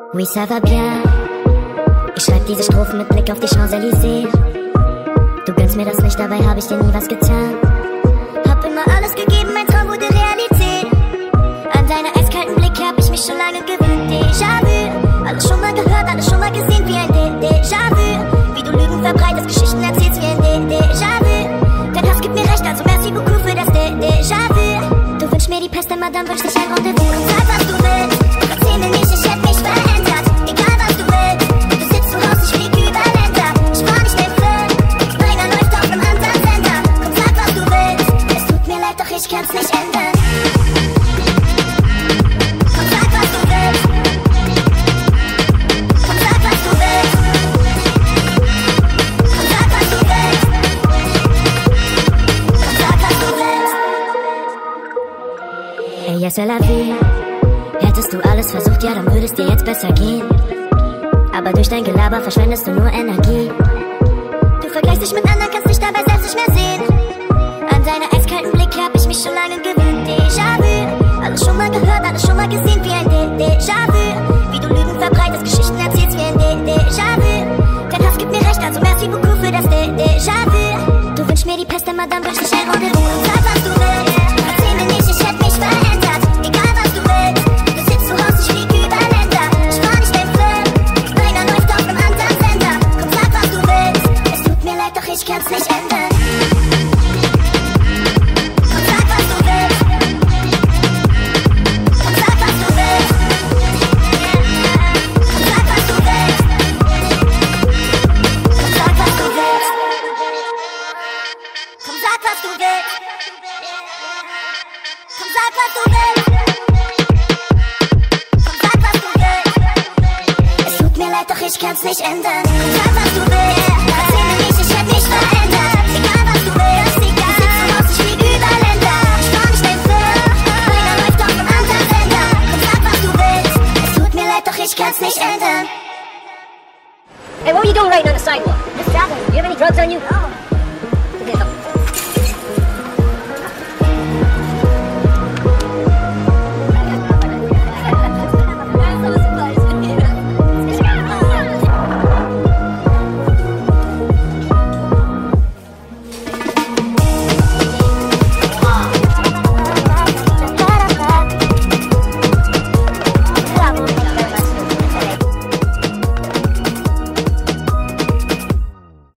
Oui, ça va bien. Ich schreib diese Strophen mit Blick auf die Champs-Élysées. Du gönnst mir das nicht, dabei hab ich dir nie was getan. Hab immer alles gegeben, mein Traum wurde Realität. An deiner eiskalten Blick hab ich mich schon lange gewöhnt. Déjà-vu, alles schon mal gehört, alles schon mal gesehen wie ein Déjà-vu. Wie du Lügen verbreitest, Geschichten erzählst wie ein Déjà-vu. Dein Hass gibt mir recht, also merci beaucoup für das Déjà-vu. Du wünschst mir die Pest, denn Madame wünscht sich ein Rendezvous. Und sag, was du willst, erzähl mir nicht, ich hätte mich verändert. Egal was du willst, du sitzt zu Hause, ich flieg über Länder. Ich war nicht dein Film, meiner läuft auf einem anderen Sender. Komm, sag, was du willst, es tut mir leid, doch ich kann's nicht ändern. Komm, sag, was du willst. Komm, sag, was du willst. Komm, sag, was du willst. Komm, sag, was du willst. Hey, yes, c'est la vie. Hättest du alles versucht, ja, dann würde es dir jetzt besser gehen. Aber durch dein Gelaber verschwendest du nur Energie. Du vergleichst dich mit anderen, kannst dich dabei selbst nicht mehr sehen. An deiner eiskalten Blick hab ich mich schon lange gewöhnt. Déjà-vu, alles schon mal gehört, alles schon mal gesehen wie ein Déjà-vu. Wie du Lügen verbreitest, Geschichten erzählst wie ein Déjà-vu. Dein Hass gibt mir recht, also merci beaucoup für das Déjà-vu. Du wünschst mir die Pest, denn Madame wünscht sich ein Rendezvous. Und sag, was du willst, erzähl mir nicht, ich hätte mich verändert. Egal was du willst, du sitzt zu Hause, ich flieg über Länder. Ich war nicht dein Film, meiner läuft auf einem anderen Sender. Komm, sag, was du willst, es tut mir leid, doch ich kann's nicht ändern. Komm, sag, was du willst. Komm, sag, was du willst. Komm, sag, was du willst. Komm, sag, was du willst. Komm, sag, was du willst. Komm, sag, was du willst. Komm, sag, was du willst. Es tut mir leid, doch ich kann's nicht ändern. Komm, sag, was du willst. Erzähl mir nicht, ich hätte mich verändert. Egal was du willst, egal. Du sitzt zu Hause, ich flieg über Länder. Ich war nicht dein Film, meiner läuft auf einem anderen Sender. Komm, sag, was du willst. Es tut mir leid, doch ich kann's nicht ändern. Hey, what were you doing right on the sidewalk? Just jogging. You have any drugs on you? No.